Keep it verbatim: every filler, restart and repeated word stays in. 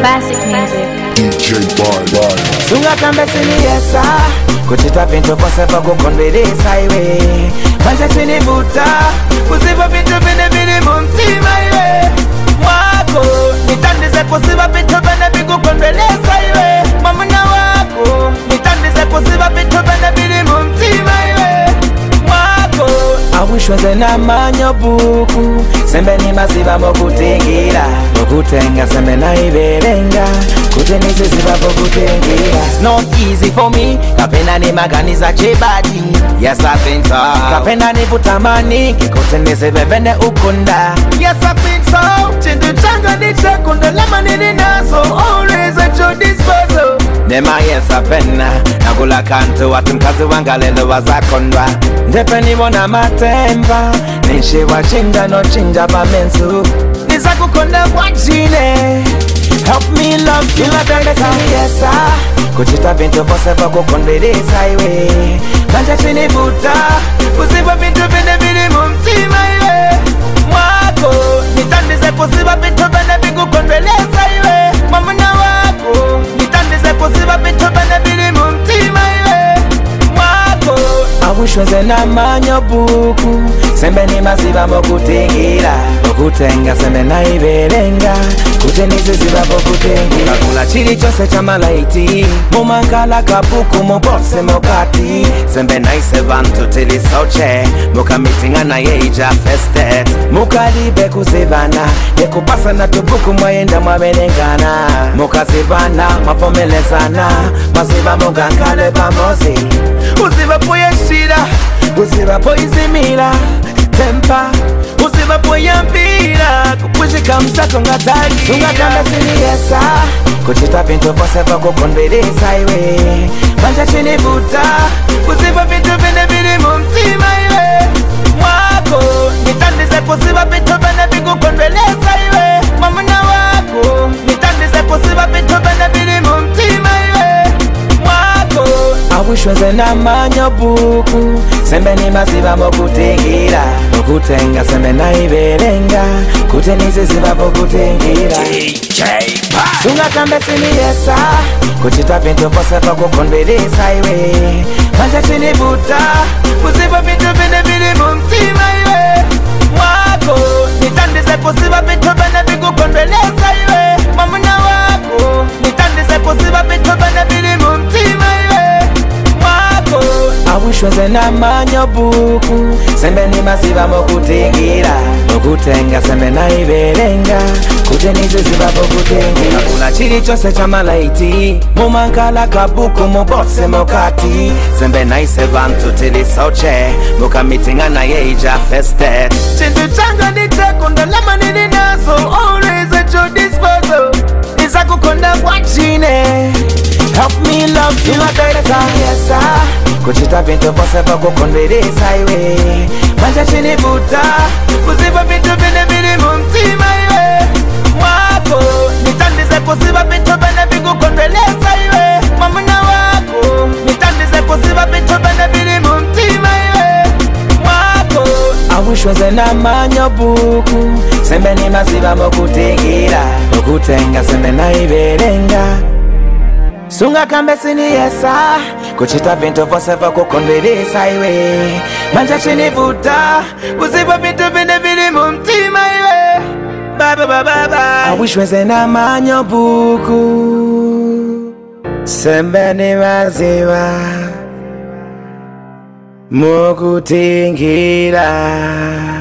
Classic music. D J Boy. Sunga kambe siniyesa kuchita vintu vose vakukondweresa iwe manja chinivuta kuziva vintu vine vili mumtima iwe mwako nitandize kuziva vintu vine vikukondweresa iwe mamuna wako nitandize kuziva vintu vine vili mumtima iwe mwako awishweze na manyobuku sembe ni maziva mokutingira mokutenga sembe na iberenga kutenizi ziva mokutingira. It's not easy for me kapenda ni maganiza chibadi. Yes I think so kapenda ni vutamani kikutenizi bevene ukunda. Yes I think so chindu changa ni chakunda lama nini nazo always at your disposal. Nema yes apena nagula kanto watu mkazi wangalelo wazakondwa ndepeni wona matemba nishi wachinda no chinja bamensu nizakukonda wachine. Help me love you natendesa yesa kuchita vintu vose vakukondweresa iwe manja chinivuta kuziva vintu vine vili mumtima iwe mwako nitandize kuziva vintu vine vikukondweresa iwe mamuna wako nitandize kuziva vintu vine vili mumtima iwe mwako awishweze na manyobuku sembe ni maziva mokutingira mokutenga sembe na iberenga kutenizi ziva mokutingira kakula chili chose cha malaiti mumankala kabuku mubose mokati sembe na ise vantu tili soche mukamitinga na yeija festet mukalibe kuzivana nekupasa na tubuku mwayenda mwabenengana mukazivana mapomelezana maziva mugankale pamozi uziva poyeshira uziva poizimira tempa uziva poyambira kupushika msako ngatagi sungatanda siniyesa kuchita vintu vose vakukondweresa iwe manja chinivuta uziva vintu vine vili mumtima iwe mwako nitandize kuziva vintu vine vikukondweresa iwe mamuna wako nitandize kuziva vintu vine vili mumtima iwe mwako awishweze na manyobuku sembe ni maziva mokutingira mokutenga sembe na iberenga kutenizi ziva mokutingira. Sunga kambe siniyesa kuchita vintu vose vakukondweresa iwe manja chinivuta kuziva vintu vine vili mumtima iwe mwako nitandize kuziva vintu vine vikukondweresa iwe mamuna wako nitandize kuziva vintu vine vili mumtima iwe mwako awishweze na manyobuku sembe ni maziva mokutingira mokutenga sembe na iberenga kutenizi ziva mokutingira kakula chili chose cha malaiti mumankala kabuku mubose mokati sembe na ise vantu tili soche mukamitinga na yeija festet chintu changa ni chakunda lama nini nazo always at your disposal nizakukonda wachine. Help me love you natendesa yesa kuchita vintu vose vakukondweresa iwe manja chinivuta kuziva vintu vine vili mumtima iwe mwako nitandize kuziva vintu vine vikukondweresa iwe mamuna wako nitandize kuziva vintu vine vili mumtima iwe mwako awishweze na manyobuku sembe ni maziva mokutingira mokutenga sembe na iberenga sunga kambe siniyesa kuchita vintu vose vakukondweresa iwe manja chinivuta kuziva vintu vine vili mumtima iwe baba baba baba awishweze na manyobuku sembe ni maziva mokutingira.